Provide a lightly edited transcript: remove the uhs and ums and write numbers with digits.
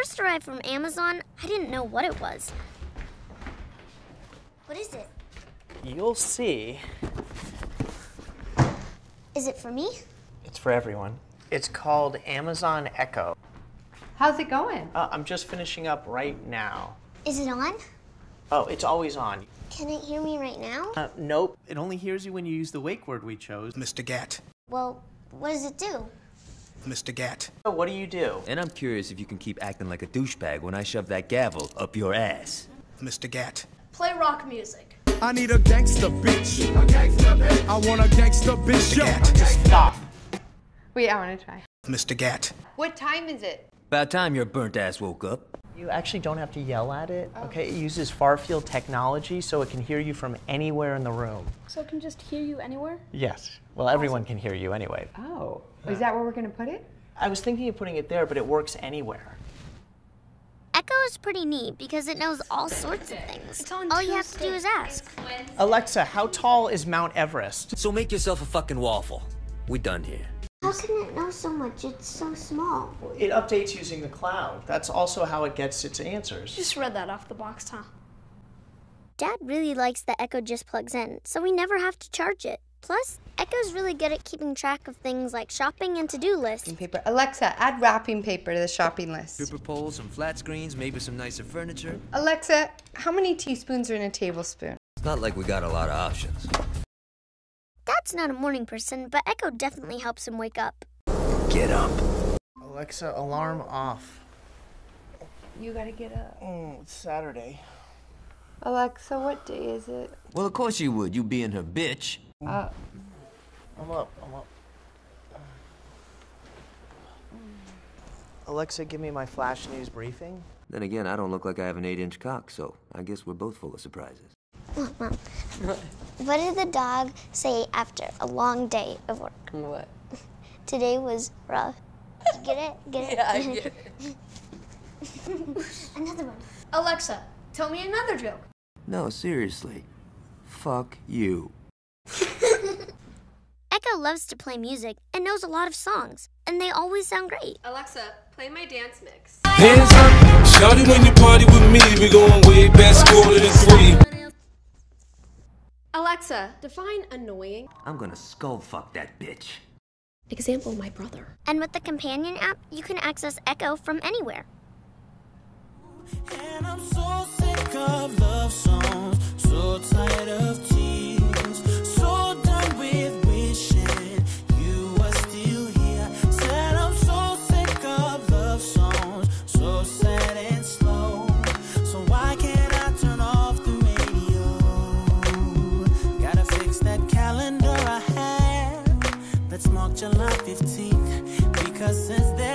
first arrived from Amazon, I didn't know what it was. What is it? You'll see. Is it for me? It's for everyone. It's called Amazon Echo. How's it going? I'm just finishing up right now. Is it on? Oh, it's always on. Can it hear me right now? Nope. It only hears you when you use the wake word we chose. Mr. Gat. Well, what does it do? Mr. Gat. So what do you do? And I'm curious if you can keep acting like a douchebag when I shove that gavel up your ass. Mr. Gat. Play rock music. I need a gangster bitch. A gangster bitch. I want a gangster bitch. Mr. Gat. Just stop. Wait, I want to try. Mr. Gat. What time is it? About time your burnt ass woke up. You actually don't have to yell at it, okay? It uses far-field technology so it can hear you from anywhere in the room. So it can just hear you anywhere? Yes. Well, everyone can hear you anyway. Oh, is that where we're going to put it? I was thinking of putting it there, but it works anywhere. Echo is pretty neat because it knows all sorts of things. It's on All you have to do is ask. Alexa, how tall is Mount Everest? So make yourself a fucking waffle. We done here. How can it know so much? It's so small. It updates using the cloud. That's also how it gets its answers. Just read that off the box, huh? Dad really likes that Echo just plugs in, so we never have to charge it. Plus, Echo's really good at keeping track of things like shopping and to-do lists. Paper. Alexa, add wrapping paper to the shopping list. Stripper poles, some flat screens, maybe some nicer furniture. Alexa, how many teaspoons are in a tablespoon? It's not like we got a lot of options. Dad's not a morning person, but Echo definitely helps him wake up. Get up. Alexa, alarm off. You gotta get up. It's Saturday. Alexa, what day is it? Well, of course you would, you being her bitch. I'm up. Alexa, give me my flash news briefing. Then again, I don't look like I have an 8-inch cock, so I guess we're both full of surprises. Mom, what did the dog say after a long day of work? What? Today was rough. Get it? Get it? Yeah, I get it. Another one. Alexa, tell me another joke. No, seriously. Fuck you. Echo loves to play music and knows a lot of songs, and they always sound great. Alexa, play my dance mix. Hands up. Shawty, when you party with me, we going way past 2:45. Alexa, define annoying. I'm gonna skull fuck that bitch. Example, my brother. And with the companion app, you can access Echo from anywhere. And I'm so sick of love songs, so tired of tears, so done with wishing you were still here. Said I'm so sick of love songs, so sad and slow. So why can't I turn off the radio? Gotta fix that calendar I have. Let's mark July 15th, because since then